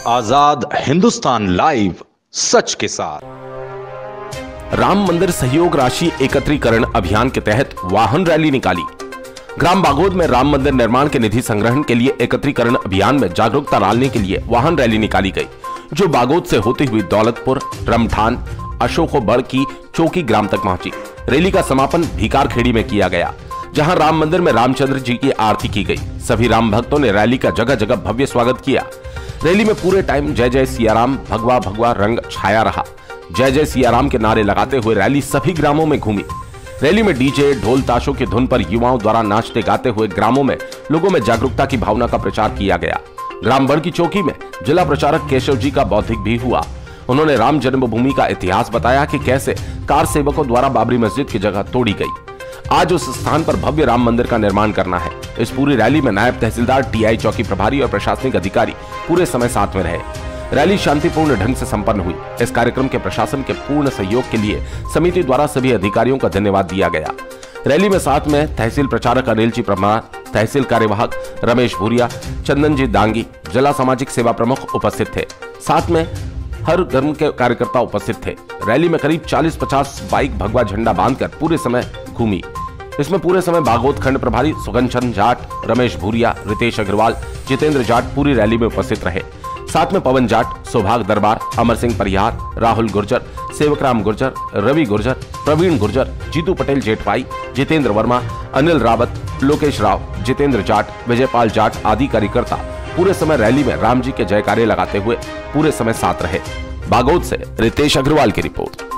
आजाद Hindustan live, सच के साथ। राम मंदिर सहयोग राशि एकत्रीकरण अभियान के तहत वाहन रैली निकाली। ग्राम बागोद में राम मंदिर निर्माण के निधि संग्रहण के लिए एकत्रीकरण अभियान में जागरूकता डालने के लिए वाहन रैली निकाली गई, जो बागोद से होती हुई दौलतपुर, रमठान, अशोकोबड़ की चौकी ग्राम तक पहुंची। रैली का समापन भीकारखेड़ी में किया गया, जहां राम मंदिर में रामचंद्र जी की आरती की गई। सभी राम भक्तों ने रैली का जगह जगह भव्य स्वागत किया। रैली में पूरे टाइम जय जय सियाराम, भगवा भगवा रंग छाया रहा। जय जय सियाराम के नारे लगाते हुए रैली सभी ग्रामों में घूमी। रैली में डीजे, ढोल ताशों की धुन पर युवाओं द्वारा नाचते गाते हुए ग्रामों में लोगों में जागरूकता की भावना का प्रचार किया गया। ग्राम बड़ की चौकी में जिला प्रचारक केशव जी का बौद्धिक भी हुआ। उन्होंने राम जन्मभूमि का इतिहास बताया कि कैसे कार सेवकों द्वारा बाबरी मस्जिद की जगह तोड़ी गई। आज उस स्थान पर भव्य राम मंदिर का निर्माण करना है। इस पूरी रैली में नायब तहसीलदार, टीआई चौकी प्रभारी और प्रशासनिक अधिकारी पूरे समय साथ में रहे। रैली शांतिपूर्ण ढंग से संपन्न हुई। इस कार्यक्रम के प्रशासन के पूर्ण सहयोग के लिए समिति द्वारा सभी अधिकारियों का धन्यवाद दिया गया। रैली में साथ में तहसील प्रचारक अनिल जी परमार, तहसील कार्यवाहक रमेश भूरिया, चंदन जी दांगी, जिला सामाजिक सेवा प्रमुख उपस्थित थे। साथ में हर धर्म के कार्यकर्ता उपस्थित थे। रैली में करीब 40-50 बाइक भगवा झंडा बांधकर पूरे समय घूमी। इसमें पूरे समय बागोद खंड प्रभारी सुगंचन जाट, रमेश भूरिया, रितेश अग्रवाल, जितेंद्र जाट पूरी रैली में उपस्थित रहे। साथ में पवन जाट, सौभाग दरबार, अमर सिंह परिहार, राहुल गुर्जर, सेवकराम गुर्जर, रवि गुर्जर, प्रवीण गुर्जर, जीतू पटेल जेठवाई, जितेंद्र वर्मा, अनिल रावत, लोकेश राव, जितेंद्र जाट, विजयपाल जाट आदि कार्यकर्ता पूरे समय रैली में राम जी के जयकारे लगाते हुए पूरे समय साथ रहे। बागोद से रितेश अग्रवाल की रिपोर्ट।